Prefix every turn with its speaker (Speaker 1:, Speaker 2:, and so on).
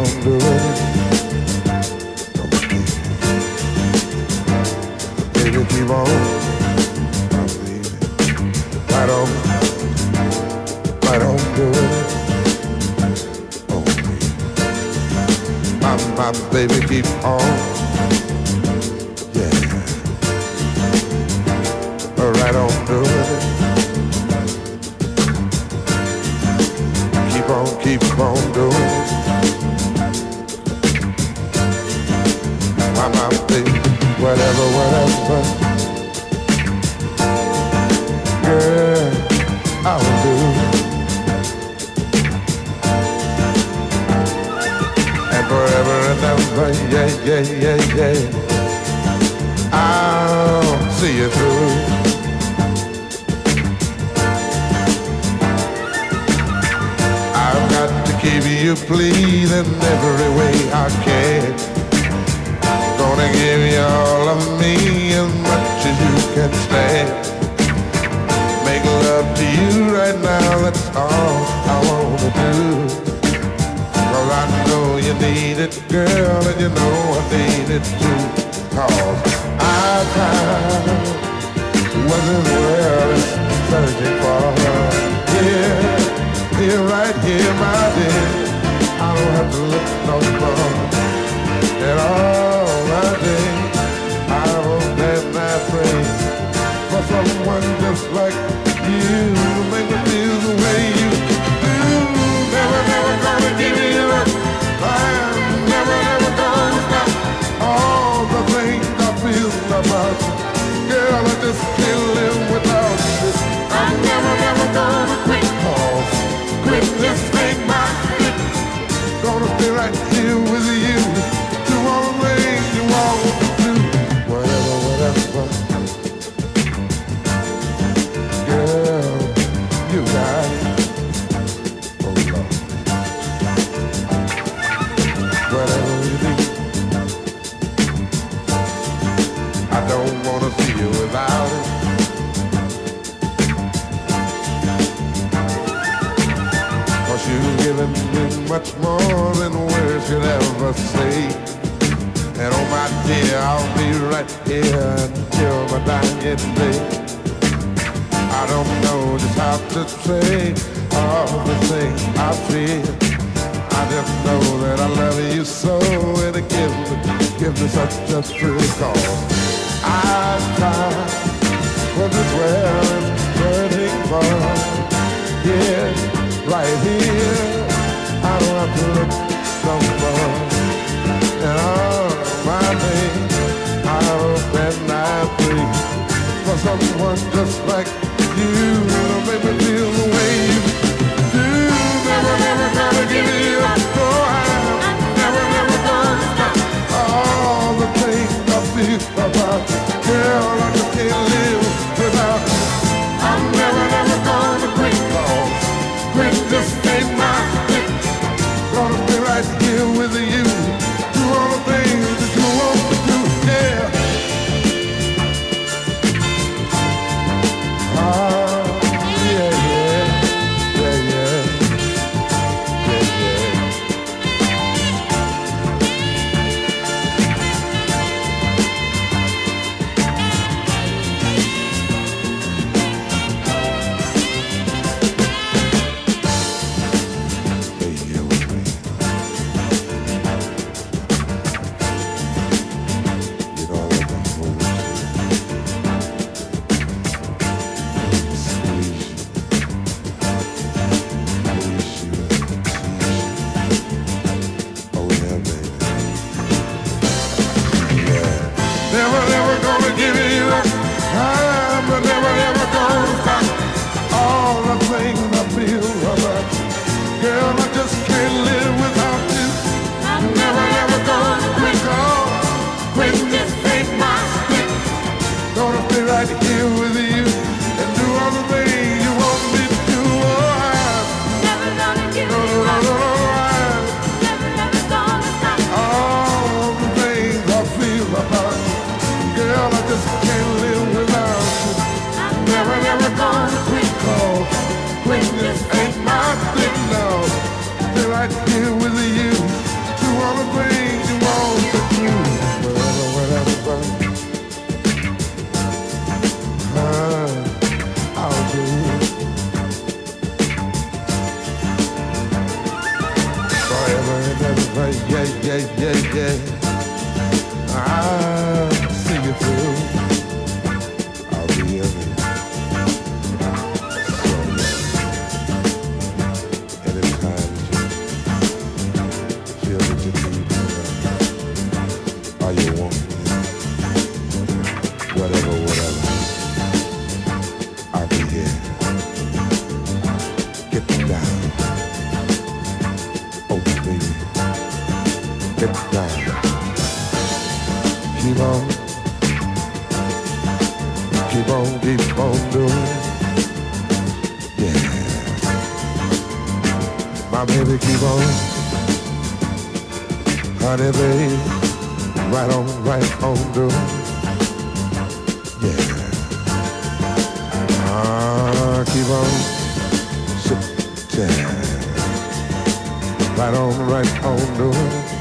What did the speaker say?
Speaker 1: on doing it. Baby, keep on, my baby. Right on doing it. Oh, my baby, keep on. Yeah. Right on doing it. Keep on doing it. My baby, whatever. Girl, I will do. And forever and ever, yeah. I'll see you through. Keep you pleased in every way I can. Gonna give you all of me as much as you can stand. Make love to you right now, that's all I wanna do. 'Cause I know you need it, girl, and you know I need it too. 'Cause our time wasn't where it's searching for her. Yeah. Here, right here, my dear, I don't have to look no further. And all my day, I hope and I pray for someone just like you to make me feel the way you do. Never gonna give you up. I'm never gonna stop. All the things I feel about you, girl, I just can't live without you. I'm never gonna quit. Just make my hit. Gonna be right here with you. Do all the things you want to do. Whatever. Girl, you got it. Oh Lord. Whatever you do, I don't wanna see you without it. You've given me much more than words could ever say. And oh my dear, I'll be right here until my dying day. I don't know just how to say all the things I feel. I just know that I love you so, and it gives me such a thrill. 'Cause I tried what this world is burning for. Yeah. Right here, I don't have to look so far. And all my days, I hope and I pray for someone just like you to make me feel the way you do. Never gonna give you up. No, I'm never gonna stop. All the things I feel about you, girl, I just can't live without you. I'm never gonna quit. Just ain't my hit. Gonna be right here with you. Do all the things that you want to do, yeah. how you want me. Whatever, whatever. I'll be here. Get down. Oh, baby. Get down. Keep on. Keep on doing. Yeah. My baby, keep on. Honey, baby. Right on doing. Yeah. Keep on sitting. Right on doing.